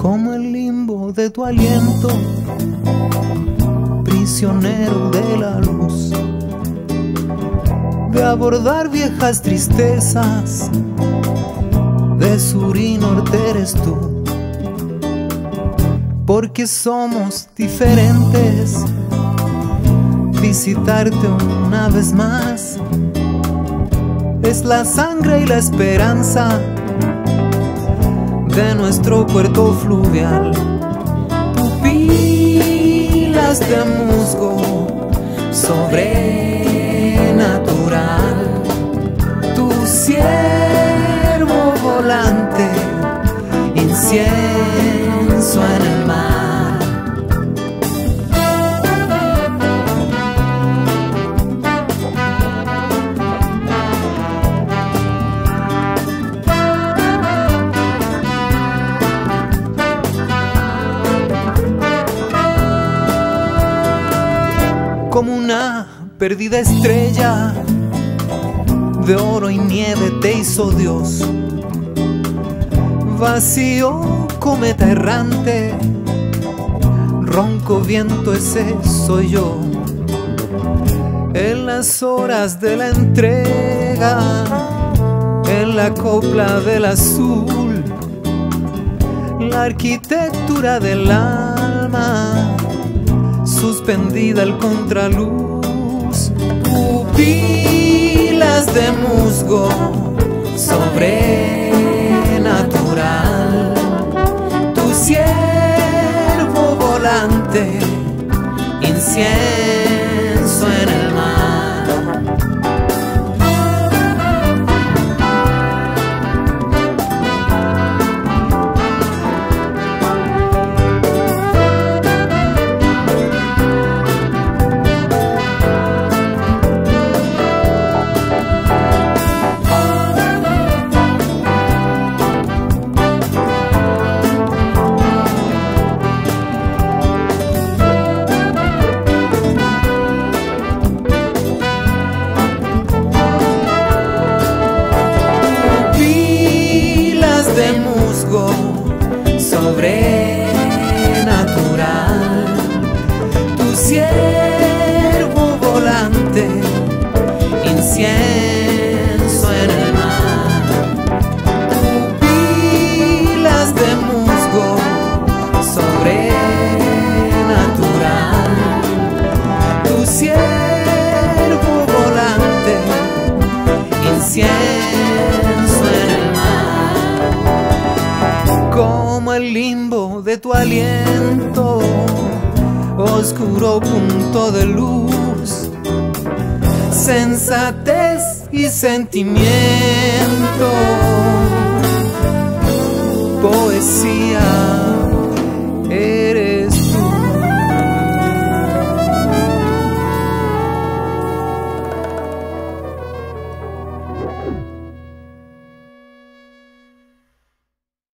como el limbo de tu aliento, prisionero de la luz, de abordar viejas tristezas, de sur y norte eres tú, porque somos diferentes. Visitarte una vez más es la sangre y la esperanza de nuestro puerto fluvial. Pupilas de musgo sobrenatural, tu ciervo volante, incienso en el mar. Como una perdida estrella de oro y nieve te hizo Dios, vacío cometa errante, ronco viento ese soy yo. En las horas de la entrega, en la copla del azul, la arquitectura del alma suspendida al contraluz, pupilas de musgo sobrenatural, tu ciervo volante, incienso en el mar. De musgo sobrenatural, tu ciervo volante, incienso en el mar. Pupilas de musgo sobrenatural, tu ciervo volante, incienso en el mar. Como el limbo de tu aliento, oscuro punto de luz, sensatez y sentimiento, poesía